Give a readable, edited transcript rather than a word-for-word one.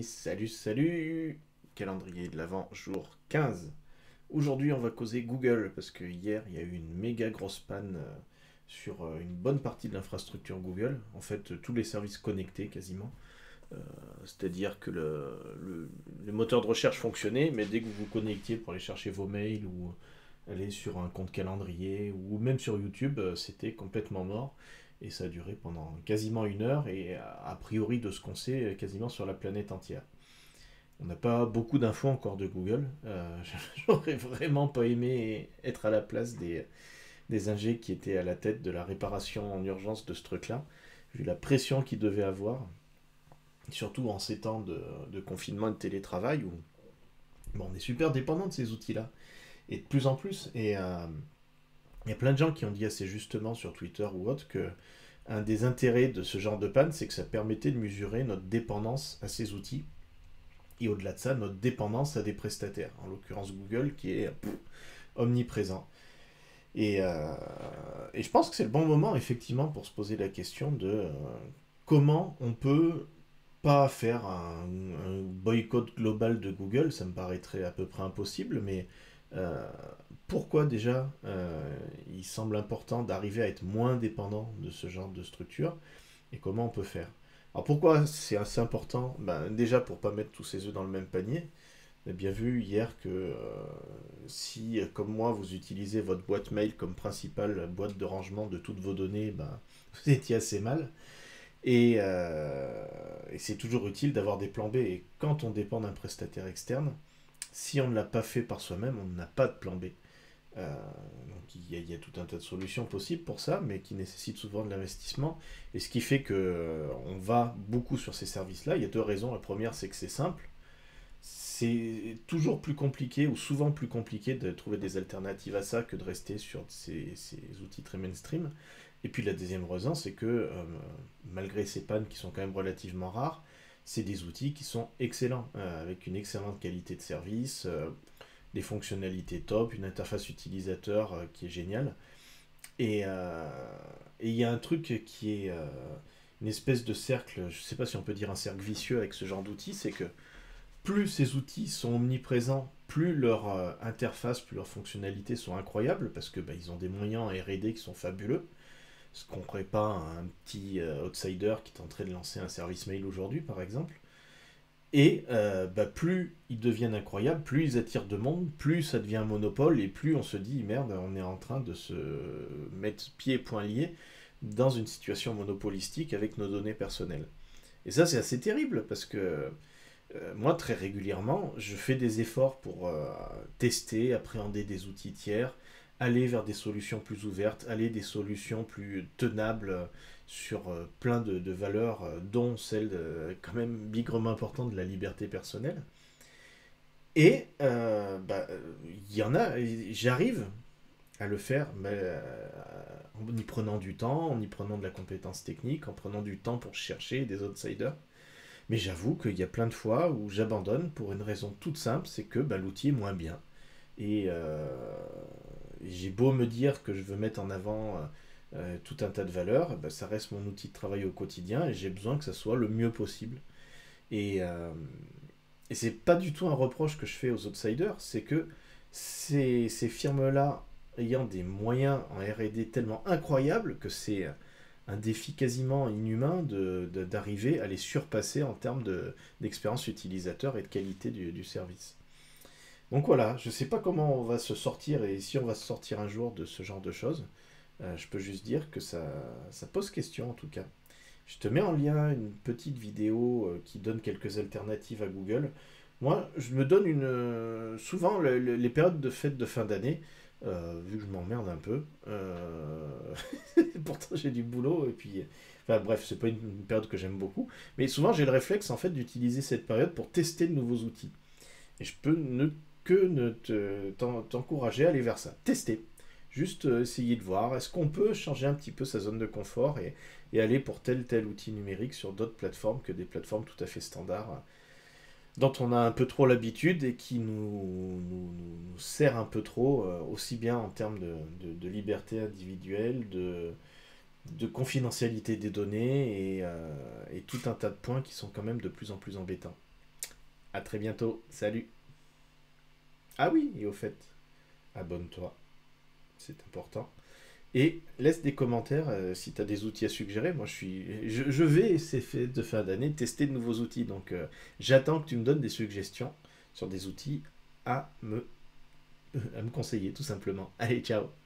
Salut. Calendrier de l'Avent, jour 15. Aujourd'hui, on va causer Google, parce que hier, il y a eu une méga grosse panne sur une bonne partie de l'infrastructure Google. En fait, tous les services connectés quasiment. Euh, C'est-à-dire que le moteur de recherche fonctionnait, mais dès que vous vous connectiez pour aller chercher vos mails ou aller sur un compte calendrier ou même sur YouTube, c'était complètement mort. Et ça a duré pendant quasiment une heure et a priori de ce qu'on sait, quasiment sur la planète entière. On n'a pas beaucoup d'infos encore de Google. J'aurais vraiment pas aimé être à la place des ingés qui étaient à la tête de la réparation en urgence de ce truc-là, vu la pression qu'ils devaient avoir, surtout en ces temps de confinement et de télétravail, où bon, on est super dépendant de ces outils-là, et de plus en plus. Et il y a plein de gens qui ont dit assez justement sur Twitter ou autre que un des intérêts de ce genre de panne, c'est que ça permettait de mesurer notre dépendance à ces outils et au-delà de ça, notre dépendance à des prestataires, en l'occurrence Google, qui est omniprésent. Et, euh, et je pense que c'est le bon moment, effectivement, pour se poser la question de comment on peut pas faire un boycott global de Google, ça me paraîtrait à peu près impossible, mais euh, pourquoi déjà il semble important d'arriver à être moins dépendant de ce genre de structure et comment on peut faire. Alors pourquoi c'est assez important? Ben, déjà pour pas mettre tous ses œufs dans le même panier. On a bien vu hier que si, comme moi, vous utilisez votre boîte mail comme principale boîte de rangement de toutes vos données, ben, vous étiez assez mal. Et c'est toujours utile d'avoir des plans B. Et quand on dépend d'un prestataire externe, si on ne l'a pas fait par soi-même, on n'a pas de plan B. Donc il y a tout un tas de solutions possibles pour ça, mais qui nécessitent souvent de l'investissement. Et ce qui fait que on va beaucoup sur ces services-là. Il y a deux raisons. La première, c'est que c'est simple. C'est toujours plus compliqué, ou souvent plus compliqué, de trouver des alternatives à ça que de rester sur ces outils très mainstream. Et puis la deuxième raison, c'est que malgré ces pannes qui sont quand même relativement rares, c'est des outils qui sont excellents, avec une excellente qualité de service, des fonctionnalités top, une interface utilisateur qui est géniale. Et il y a un truc qui est une espèce de cercle, je ne sais pas si on peut dire un cercle vicieux avec ce genre d'outils, c'est que plus ces outils sont omniprésents, plus leur interface, plus leurs fonctionnalités sont incroyables, parce que bah, ils ont des moyens en R&D qui sont fabuleux, ce qu'on ferait pas à un petit outsider qui tenterait de lancer un service mail aujourd'hui, par exemple. Et bah, plus ils deviennent incroyables, plus ils attirent de monde, plus ça devient un monopole, et plus on se dit, merde, on est en train de se mettre pieds et poings liés dans une situation monopolistique avec nos données personnelles. Et ça, c'est assez terrible, parce que moi, très régulièrement, je fais des efforts pour tester, appréhender des outils tiers, aller vers des solutions plus ouvertes, aller des solutions plus tenables sur plein de valeurs, dont celle quand même bigrement importante de la liberté personnelle. Et bah, il y en a, j'arrive à le faire, mais en y prenant du temps, en y prenant de la compétence technique, en prenant du temps pour chercher des outsiders. Mais j'avoue qu'il y a plein de fois où j'abandonne pour une raison toute simple, c'est que bah, l'outil est moins bien. Et j'ai beau me dire que je veux mettre en avant tout un tas de valeurs, bah, ça reste mon outil de travail au quotidien et j'ai besoin que ça soit le mieux possible. Et, euh, et c'est pas du tout un reproche que je fais aux outsiders, c'est que ces firmes-là, ayant des moyens en R&D tellement incroyables que c'est un défi quasiment inhumain d'arriver à les surpasser en termes d'expérience utilisateur et de qualité du service. Donc voilà, je ne sais pas comment on va se sortir et si on va se sortir un jour de ce genre de choses. Je peux juste dire que ça pose question en tout cas. Je te mets en lien une petite vidéo qui donne quelques alternatives à Google. Moi, je me donne souvent les périodes de fête de fin d'année, vu que je m'emmerde un peu. Pourtant, j'ai du boulot et puis. Enfin bref, c'est pas une période que j'aime beaucoup. Mais souvent, j'ai le réflexe en fait d'utiliser cette période pour tester de nouveaux outils. Et je peux t'encourager à aller vers ça. Tester. Juste essayer de voir, est-ce qu'on peut changer un petit peu sa zone de confort et aller pour tel outil numérique sur d'autres plateformes que des plateformes tout à fait standards dont on a un peu trop l'habitude et qui nous sert un peu trop, aussi bien en termes de liberté individuelle, de confidentialité des données et tout un tas de points qui sont quand même de plus en plus embêtants. À très bientôt. Salut. Ah oui, et au fait, abonne-toi. C'est important. Et laisse des commentaires si tu as des outils à suggérer. Moi, je vais, ces fêtes de fin d'année, tester de nouveaux outils. Donc, j'attends que tu me donnes des suggestions sur des outils à me, à me conseiller, tout simplement. Allez, ciao.